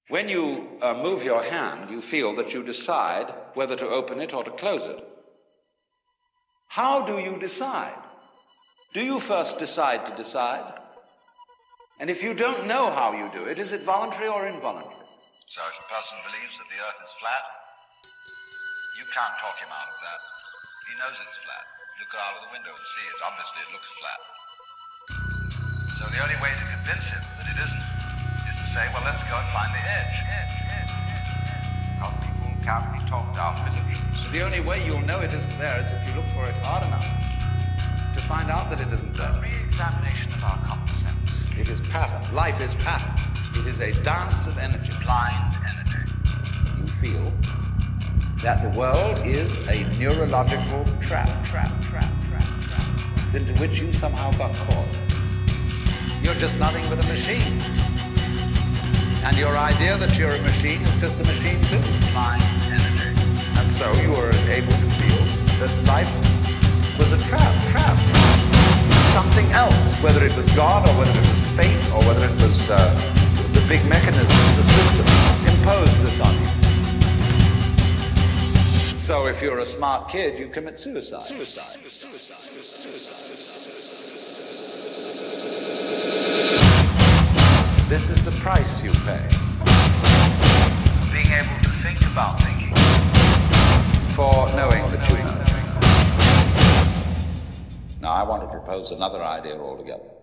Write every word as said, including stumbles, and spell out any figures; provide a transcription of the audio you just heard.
When you uh, move your hand, you feel that you decide whether to open it or to close it. How do you decide? Do you first decide to decide? And if you don't know how you do it, is it voluntary or involuntary? So if a person believes that the earth is flat, you can't talk him out of that. He knows it's flat. Look out of the window and see it. Obviously it looks flat. So the only way to convince him that it isn't is to say, well, let's go and find the edge. edge, edge, edge, edge. Because people can't be talked out of illusions. The only way you'll know it isn't there is if you look for it hard enough to find out that it isn't there. A re-examination of our common sense. It is pattern. Life is pattern. It is a dance of energy. Blind energy. You feel that the world is a neurological trap, trap, trap, trap, trap, into which you somehow got caught. You're just nothing but a machine. And your idea that you're a machine is just a machine too. Blind energy. And so you were able to feel that life was a trap, trap, trap. Something else, whether it was God or whether it was fate or whether it was uh, the big mechanism of the system, imposed this on you. So if you're a smart kid, you commit suicide. Suicide. Suicide. Suicide. This is the price you pay. Being able to think about thinking. For knowing that you know. Now I want to propose another idea altogether.